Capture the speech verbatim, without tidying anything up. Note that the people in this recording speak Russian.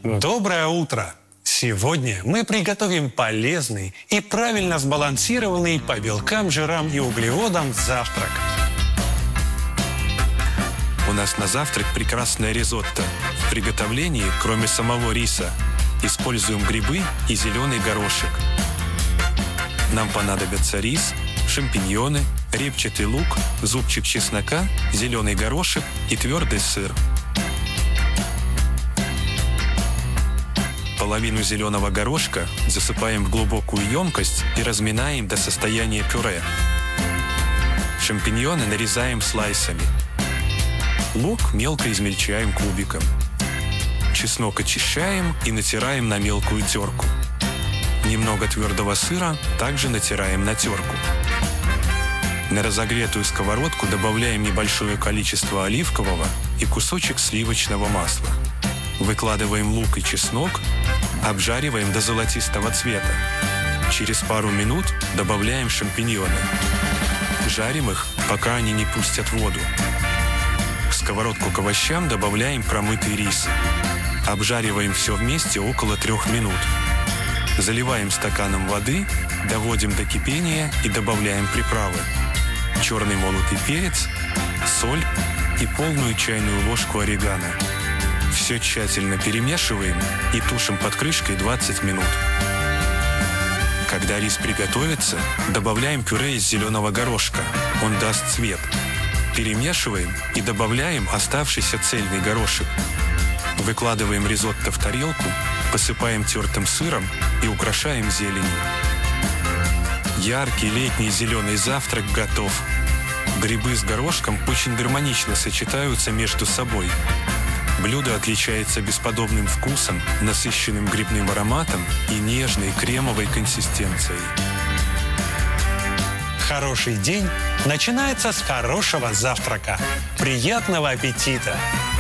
Доброе утро! Сегодня мы приготовим полезный и правильно сбалансированный по белкам, жирам и углеводам завтрак. У нас на завтрак прекрасное ризотто. В приготовлении, кроме самого риса, используем грибы и зеленый горошек. Нам понадобятся рис, шампиньоны, репчатый лук, зубчик чеснока, зеленый горошек и твердый сыр. Половину зеленого горошка засыпаем в глубокую емкость и разминаем до состояния пюре. Шампиньоны нарезаем слайсами. Лук мелко измельчаем кубиком. Чеснок очищаем и натираем на мелкую терку. Немного твердого сыра также натираем на терку. На разогретую сковородку добавляем небольшое количество оливкового и кусочек сливочного масла. Выкладываем лук и чеснок, обжариваем до золотистого цвета. Через пару минут добавляем шампиньоны. Жарим их, пока они не пустят воду. В сковородку к овощам добавляем промытый рис. Обжариваем все вместе около трех минут. Заливаем стаканом воды, доводим до кипения и добавляем приправы. Черный молотый перец, соль и полную чайную ложку орегано. Все тщательно перемешиваем и тушим под крышкой двадцать минут. Когда рис приготовится, добавляем пюре из зеленого горошка. Он даст цвет. Перемешиваем и добавляем оставшийся цельный горошек. Выкладываем ризотто в тарелку, посыпаем тертым сыром и украшаем зеленью. Яркий летний зеленый завтрак готов. Грибы с горошком очень гармонично сочетаются между собой. Блюдо отличается бесподобным вкусом, насыщенным грибным ароматом и нежной кремовой консистенцией. Хороший день начинается с хорошего завтрака. Приятного аппетита!